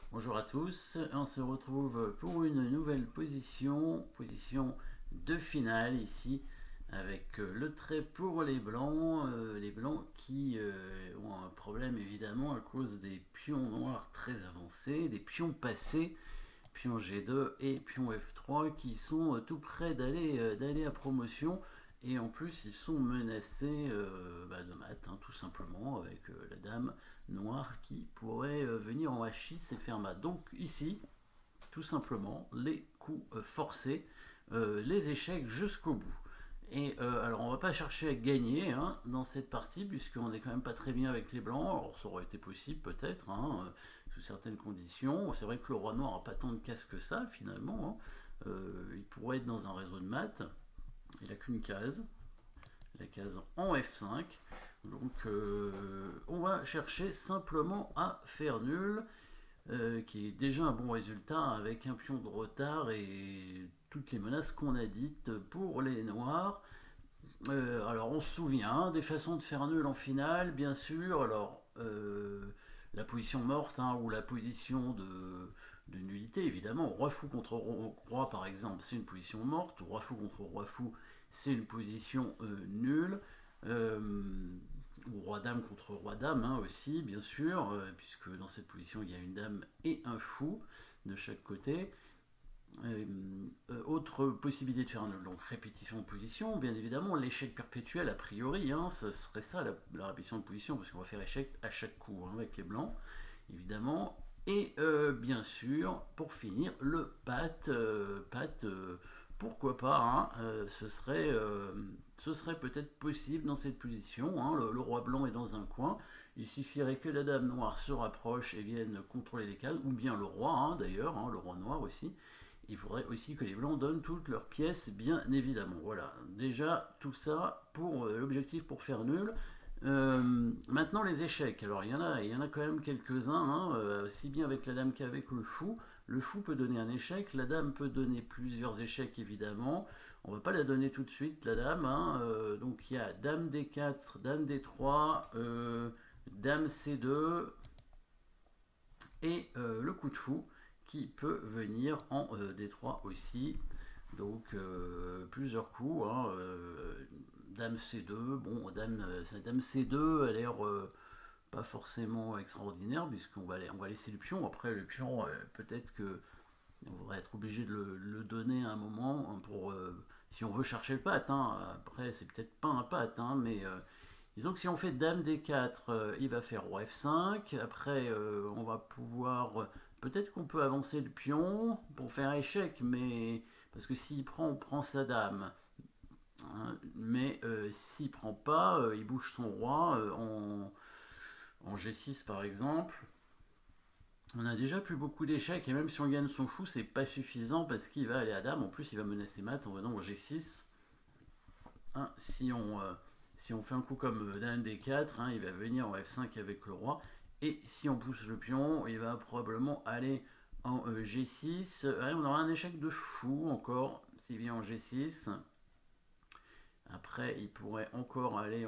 Bonjour à tous, on se retrouve pour une nouvelle position de finale ici, avec le trait pour les blancs qui ont un problème évidemment à cause des pions noirs très avancés, des pions passés, pion G2 et pion F3 qui sont tout près d'aller à promotion. Et en plus, ils sont menacés de mat, hein, tout simplement, avec la dame noire qui pourrait venir en H6 et faire mat. Donc ici, tout simplement, les coups forcés, les échecs jusqu'au bout. Et alors, on va pas chercher à gagner hein, dans cette partie, puisqu'on est quand même pas très bien avec les blancs. Alors, ça aurait été possible peut-être, hein, sous certaines conditions. C'est vrai que le roi noir n'a pas tant de cases que ça, finalement. Hein. Il pourrait être dans un réseau de maths. Il n'a qu'une case, la case en F5. Donc on va chercher simplement à faire nul, qui est déjà un bon résultat avec un pion de retard et toutes les menaces qu'on a dites pour les noirs. Alors on se souvient des façons de faire nul en finale, bien sûr. Alors la position morte hein, ou la position de nullité, évidemment. Roi fou contre roi, par exemple, c'est une position morte. Roi fou contre roi fou, c'est une position nulle. Ou roi dame contre roi dame hein, aussi, bien sûr, puisque dans cette position il y a une dame et un fou de chaque côté. Autre possibilité de faire donc répétition de position, bien évidemment, l'échec perpétuel a priori, hein, ce serait ça la répétition de position, parce qu'on va faire échec à chaque coup hein, avec les blancs, évidemment. Et bien sûr, pour finir, le pat, pourquoi pas, hein, ce serait peut-être possible dans cette position. Hein, le roi blanc est dans un coin, il suffirait que la dame noire se rapproche et vienne contrôler les cases, ou bien le roi hein, d'ailleurs, hein, le roi noir aussi. Il faudrait aussi que les blancs donnent toutes leurs pièces, bien évidemment. Voilà, déjà tout ça pour l'objectif pour faire nul. Maintenant les échecs. Alors il y en a quand même quelques-uns, hein, aussi bien avec la dame qu'avec le fou. Le fou peut donner un échec, la dame peut donner plusieurs échecs évidemment. On va pas la donner tout de suite la dame. Hein, donc il y a dame D4, dame D3, dame C2 et le coup de fou qui peut venir en D3 aussi. Donc plusieurs coups. Hein, dame C2, bon, dame C2 a l'air pas forcément extraordinaire puisqu'on on va laisser le pion. Après le pion, peut-être que on va être obligé de le donner à un moment hein, pour si on veut chercher le pat. Hein. Après c'est peut-être pas un pat, hein, mais disons que si on fait dame D4, il va faire roi F5. Après on va pouvoir peut-être qu'on peut avancer le pion pour faire échec, mais parce que s'il prend, on prend sa dame. Hein, mais s'il prend pas, il bouge son roi en G6 par exemple. On a déjà plus beaucoup d'échecs et même si on gagne son fou, c'est pas suffisant parce qu'il va aller à dame. En plus, il va menacer mat en venant au G6. Hein, si on fait un coup comme dame D4, hein, il va venir en F5 avec le roi. Et si on pousse le pion, il va probablement aller en G6. On aura un échec de fou encore s'il vient en G6. Après, il pourrait encore aller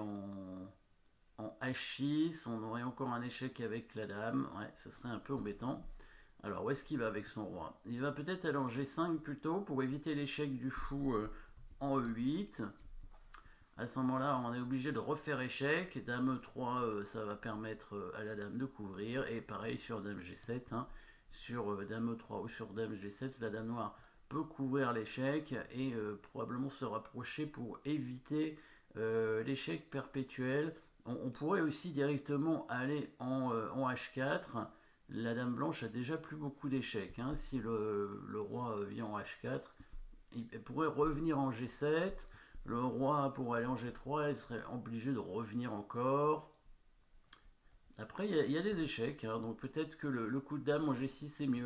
en H6. On aurait encore un échec avec la dame. Ouais, ça serait un peu embêtant. Alors, où est-ce qu'il va avec son roi? Il va peut-être aller en G5 plutôt pour éviter l'échec du fou en E8. À ce moment-là, on est obligé de refaire échec. Dame E3, ça va permettre à la dame de couvrir. Et pareil sur Dame G7. Hein. Sur Dame E3 ou sur Dame G7, la dame noire peut couvrir l'échec et probablement se rapprocher pour éviter l'échec perpétuel. On pourrait aussi directement aller en H4. La dame blanche a déjà plus beaucoup d'échecs. Hein. Si le roi vient en H4, il pourrait revenir en G7. Le roi pourrait aller en G3, il serait obligé de revenir encore. Après, il y a des échecs, hein, donc peut-être que le coup de dame en G6 est mieux.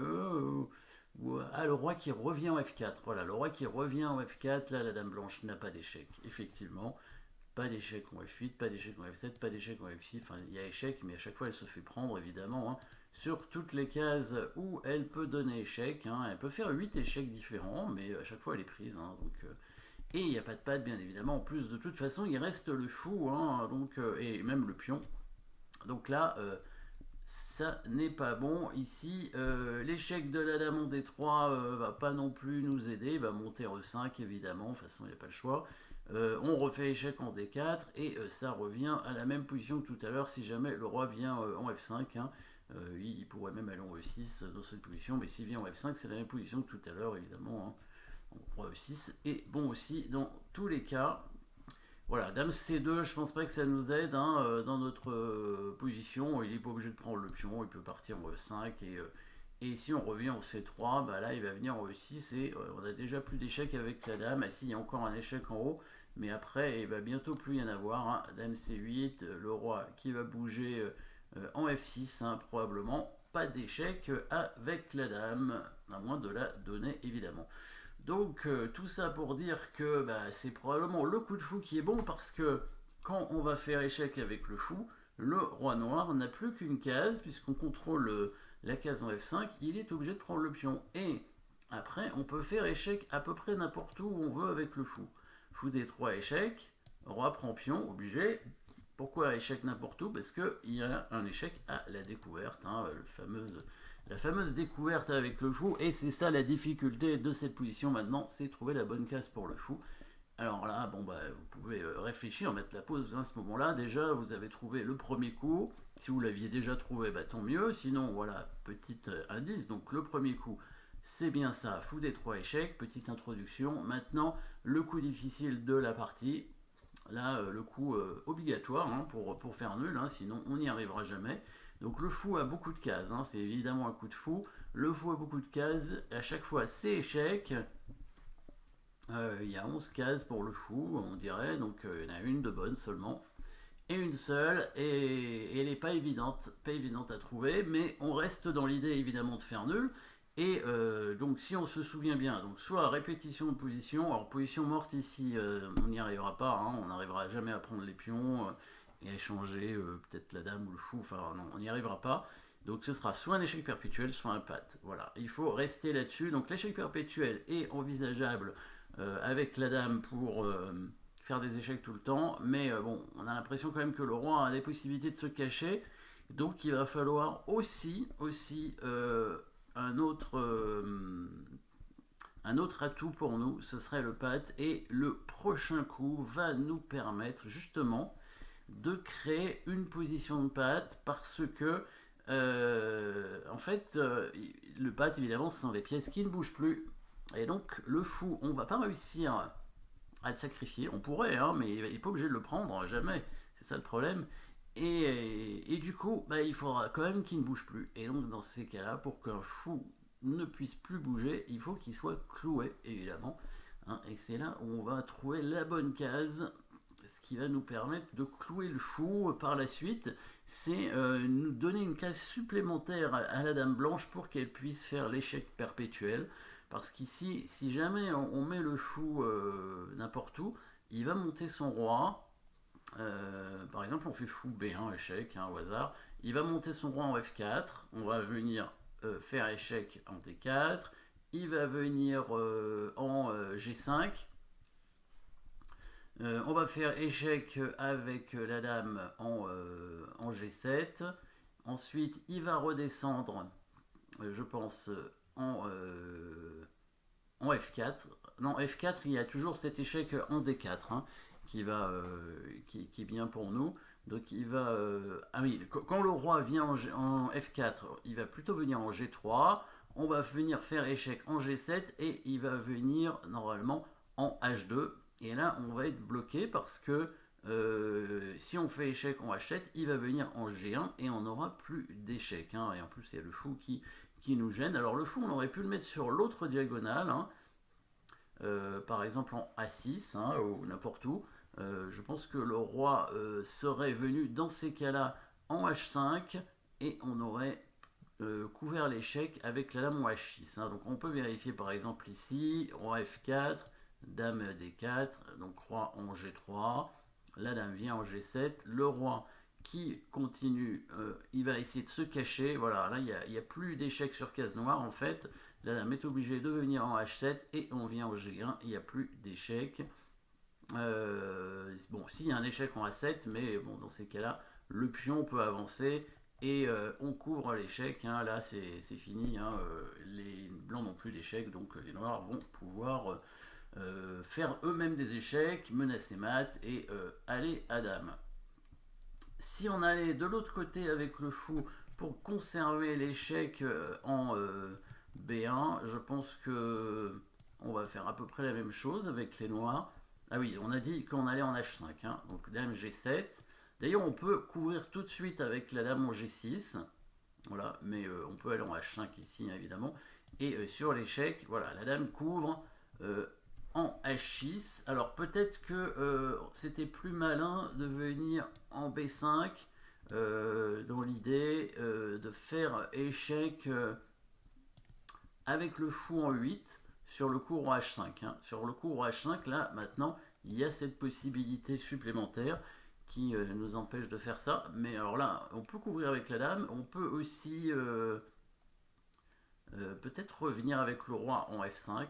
Le roi qui revient en F4. Voilà, le roi qui revient en F4, là, la dame blanche n'a pas d'échec, effectivement. Pas d'échec en F8, pas d'échec en F7, pas d'échec en F6. Enfin, il y a échec, mais à chaque fois, elle se fait prendre, évidemment, hein, sur toutes les cases où elle peut donner échec. Hein. Elle peut faire 8 échecs différents, mais à chaque fois, elle est prise. Hein, donc, et il n'y a pas de patte, bien évidemment. En plus, de toute façon, il reste le fou, hein, donc, et même le pion. Donc là, ça n'est pas bon. Ici, l'échec de la dame en D3 va pas non plus nous aider. Il va monter en E5 évidemment, de toute façon il n'y a pas le choix. On refait échec en D4 et ça revient à la même position que tout à l'heure si jamais le roi vient en F5. Hein. Il pourrait même aller en E6 dans cette position, mais s'il vient en F5 c'est la même position que tout à l'heure évidemment. Hein. Roi E6 est bon aussi dans tous les cas. Voilà, dame C2, je pense pas que ça nous aide hein, dans notre position. Il n'est pas obligé de prendre le pion, il peut partir en E5 et si on revient en C3, bah là il va venir en E6 et on a déjà plus d'échecs avec la dame. Ah si, il y a encore un échec en haut, mais après il va bientôt plus y en avoir. Hein. Dame C8, le roi qui va bouger en F6 hein, probablement. Pas d'échec avec la dame, à moins de la donner évidemment. Donc tout ça pour dire que bah, c'est probablement le coup de fou qui est bon parce que quand on va faire échec avec le fou, le roi noir n'a plus qu'une case puisqu'on contrôle la case en F5, il est obligé de prendre le pion. Et après on peut faire échec à peu près n'importe où on veut avec le fou. Fou D3 échec, roi prend pion, obligé. Pourquoi échec n'importe où? Parce qu'il y a un échec à la découverte, hein, la fameuse découverte avec le fou, et c'est ça la difficulté de cette position maintenant, c'est trouver la bonne case pour le fou. Alors là, bon bah, vous pouvez réfléchir, mettre la pause à ce moment-là. Déjà, vous avez trouvé le premier coup. Si vous l'aviez déjà trouvé, bah, tant mieux. Sinon, voilà, petit indice. Donc le premier coup, c'est bien ça, fou D3 échec, petite introduction. Maintenant, le coup difficile de la partie. Là, le coup obligatoire hein, pour faire nul, hein, sinon on n'y arrivera jamais. Donc le fou a beaucoup de cases, hein, c'est évidemment un coup de fou. Le fou a beaucoup de cases, à chaque fois c'est échec. Il y a 11 cases pour le fou, on dirait, donc il y en a une de bonne seulement. Et une seule, et elle n'est pas évidente à trouver, mais on reste dans l'idée évidemment de faire nul. Et donc si on se souvient bien, donc soit répétition de position, alors position morte ici, on n'y arrivera pas, hein, on n'arrivera jamais à prendre les pions et à échanger peut-être la dame ou le fou, enfin non, on n'y arrivera pas. Donc ce sera soit un échec perpétuel, soit un pat. Voilà, il faut rester là-dessus. Donc l'échec perpétuel est envisageable avec la dame pour faire des échecs tout le temps, mais bon, on a l'impression quand même que le roi a des possibilités de se cacher, donc il va falloir aussi un autre atout pour nous, ce serait le pat, et le prochain coup va nous permettre justement de créer une position de pat parce que en fait le pat évidemment ce sont des pièces qui ne bougent plus et donc le fou on va pas réussir à le sacrifier, on pourrait hein, mais il n'est pas obligé de le prendre jamais, c'est ça le problème. Et du coup, bah, il faudra quand même qu'il ne bouge plus. Et donc, dans ces cas-là, pour qu'un fou ne puisse plus bouger, il faut qu'il soit cloué, évidemment. Hein, et c'est là où on va trouver la bonne case. Ce qui va nous permettre de clouer le fou par la suite, c'est nous donner une case supplémentaire à la dame blanche pour qu'elle puisse faire l'échec perpétuel. Parce qu'ici, si jamais on met le fou n'importe où, il va monter son roi. Par exemple, on fait fou B1, échec, hein, au hasard. Il va monter son roi en F4. On va venir faire échec en D4. Il va venir en G5. On va faire échec avec la dame en G7. Ensuite, il va redescendre, je pense, en F4. Non, F4, il y a toujours cet échec en D4. Hein, qui est bien pour nous. Donc il va... ah oui, quand le roi vient en F4, il va plutôt venir en G3. On va venir faire échec en G7 et il va venir normalement en H2. Et là, on va être bloqué parce que si on fait échec en H7, il va venir en G1 et on n'aura plus d'échec. Hein. Et en plus, il y a le fou qui nous gêne. Alors le fou, on aurait pu le mettre sur l'autre diagonale. Hein. Par exemple en A6 hein, ou n'importe où. Je pense que le roi serait venu dans ces cas-là en H5 et on aurait couvert l'échec avec la dame en H6. Hein. Donc on peut vérifier par exemple ici, roi F4, dame D4, donc roi en G3, la dame vient en G7, le roi qui continue, il va essayer de se cacher, voilà, là il n'y a plus d'échec sur case noire en fait, la dame est obligée de venir en H7 et on vient en G1, il n'y a plus d'échec. Bon, s'il y a un échec en A7, mais bon, dans ces cas-là, le pion peut avancer et on couvre l'échec, hein. Là c'est fini, hein. Les blancs n'ont plus d'échecs, donc les noirs vont pouvoir faire eux-mêmes des échecs, menacer mat et aller à dame. Si on allait de l'autre côté avec le fou pour conserver l'échec en B1, je pense que on va faire à peu près la même chose avec les noirs. Ah oui, on a dit qu'on allait en H5, hein, donc dame G7. D'ailleurs, on peut couvrir tout de suite avec la dame en G6, voilà, mais on peut aller en H5 ici, hein, évidemment. Et sur l'échec, voilà, la dame couvre en H6. Alors peut-être que c'était plus malin de venir en B5 dans l'idée de faire échec avec le fou en 8 sur le cours H5. Hein. Sur le cours H5, là, maintenant, il y a cette possibilité supplémentaire qui nous empêche de faire ça. Mais alors là, on peut couvrir avec la dame. On peut aussi peut-être revenir avec le roi en F5.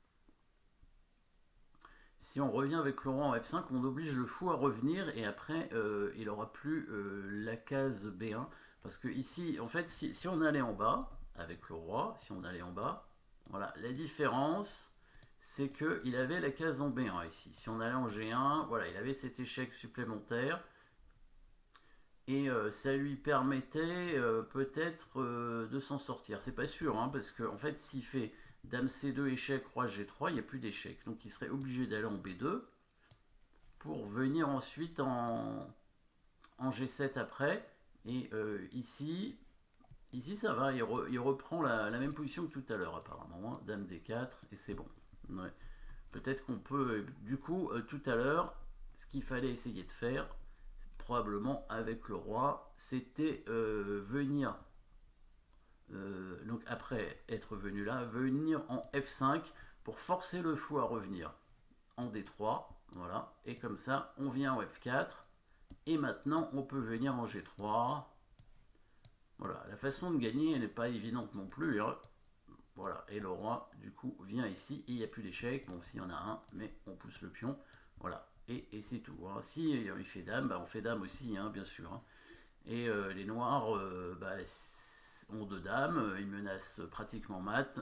Si on revient avec le roi en F5, on oblige le fou à revenir et après, il n'aura plus la case B1. Parce que ici, en fait, si on allait en bas, avec le roi, si on allait en bas, voilà, la différence, c'est qu'il avait la case en B1 ici. Si on allait en G1, voilà, il avait cet échec supplémentaire. Et ça lui permettait peut-être de s'en sortir. C'est pas sûr, hein, parce qu'en fait, s'il fait dame C2, échec, roi G3, il n'y a plus d'échec. Donc il serait obligé d'aller en B2 pour venir ensuite en G7 après. Et ici, ça va, il reprend la même position que tout à l'heure apparemment. Hein, dame D4 et c'est bon. Ouais. Peut-être qu'on peut, du coup, tout à l'heure, ce qu'il fallait essayer de faire, probablement avec le roi, c'était venir, donc après être venu là, venir en F5 pour forcer le fou à revenir en D3, voilà, et comme ça on vient en F4, et maintenant on peut venir en G3, voilà, la façon de gagner elle n'est pas évidente non plus, hein. Voilà, et le roi du coup vient ici, et il n'y a plus d'échec, bon s'il y en a un, mais on pousse le pion, voilà. Et c'est tout. Hein. Si il fait dame, bah on fait dame aussi, hein, bien sûr. Hein. Et les noirs bah, ont deux dames, ils menacent pratiquement mat.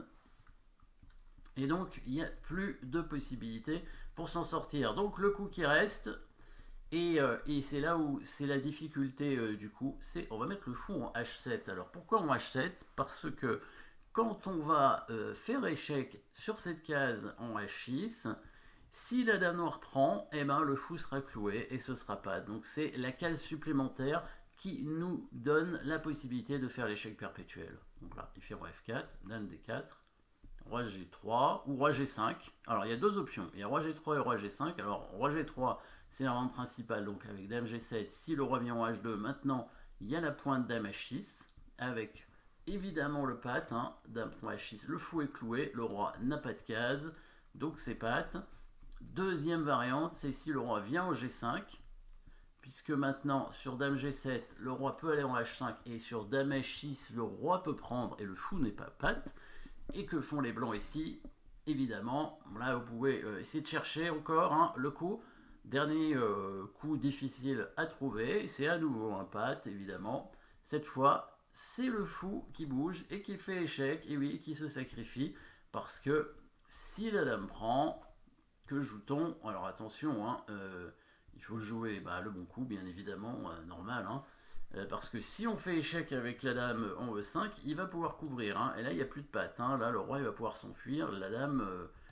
Et donc, il n'y a plus de possibilités pour s'en sortir. Donc, le coup qui reste, et c'est là où c'est la difficulté du coup, c'est on va mettre le fou en H7. Alors, pourquoi en H7? Parce que quand on va faire échec sur cette case en H6, si la dame noire prend, eh ben, le fou sera cloué et ce sera pas. Donc c'est la case supplémentaire qui nous donne la possibilité de faire l'échec perpétuel. Donc là, il fait roi F4, dame D4, roi G3 ou roi G5. Alors il y a deux options, il y a roi G3 et roi G5. Alors roi G3, c'est la rente principale, donc avec dame G7, si le roi vient en H2, maintenant il y a la pointe dame H6, avec évidemment le pat, hein, dame H6, le fou est cloué, le roi n'a pas de case, donc c'est pat. Deuxième variante, c'est si le roi vient au G5, puisque maintenant sur dame G7, le roi peut aller en H5, et sur dame H6, le roi peut prendre, et le fou n'est pas pat. Et que font les blancs ici? Évidemment, là vous pouvez essayer de chercher encore hein, le coup. Dernier coup difficile à trouver, c'est à nouveau un pat, évidemment. Cette fois, c'est le fou qui bouge et qui fait échec, et oui, qui se sacrifie, parce que si la dame prend, que joue-t-on? Alors attention, hein, il faut jouer bah, le bon coup, bien évidemment, normal, hein, parce que si on fait échec avec la dame en E5, il va pouvoir couvrir, hein, et là il n'y a plus de patte, hein, là le roi il va pouvoir s'enfuir, la dame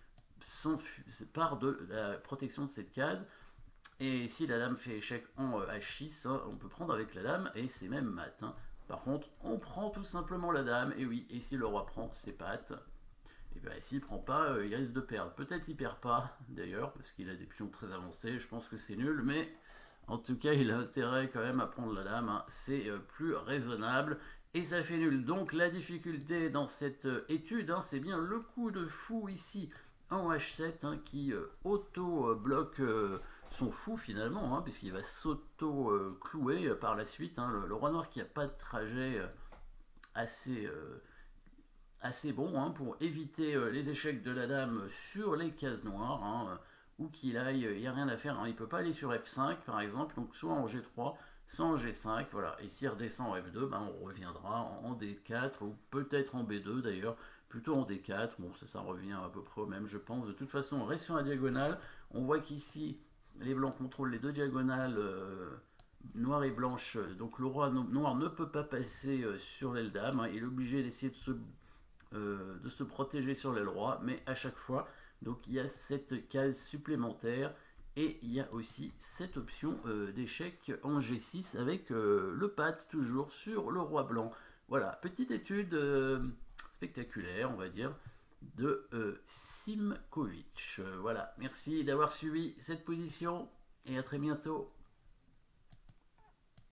part de la protection de cette case, et si la dame fait échec en H6, hein, on peut prendre avec la dame, et c'est même mat. Hein. Par contre, on prend tout simplement la dame, et oui, et si le roi prend, c'est patte. Et bien s'il ne prend pas, il risque de perdre. Peut-être il ne perd pas, d'ailleurs, parce qu'il a des pions très avancés, je pense que c'est nul, mais en tout cas, il a intérêt quand même à prendre la dame, hein. C'est plus raisonnable, et ça fait nul. Donc la difficulté dans cette étude, hein, c'est bien le coup de fou ici, en H7, hein, qui auto-bloque son fou finalement, hein, puisqu'il va s'auto-clouer par la suite. Hein, le roi noir qui n'a pas de trajet assez bon hein, pour éviter les échecs de la dame sur les cases noires, hein, où qu'il aille, il n'y a rien à faire, hein. Il ne peut pas aller sur F5 par exemple, donc soit en G3, sans G5, voilà. Et s'il redescend en F2, ben, on reviendra en D4 ou peut-être en B2 d'ailleurs, plutôt en D4. Bon, ça revient à peu près au même, je pense. De toute façon, on reste sur la diagonale. On voit qu'ici, les blancs contrôlent les deux diagonales noire et blanche. Donc le roi noir ne peut pas passer sur l'aile dame. Hein. Il est obligé d'essayer de se protéger sur l'aile roi, mais à chaque fois, donc il y a cette case supplémentaire. Et il y a aussi cette option d'échec en G6 avec le pat toujours sur le roi blanc. Voilà, petite étude spectaculaire, on va dire, de Simkovic. Voilà, merci d'avoir suivi cette position et à très bientôt.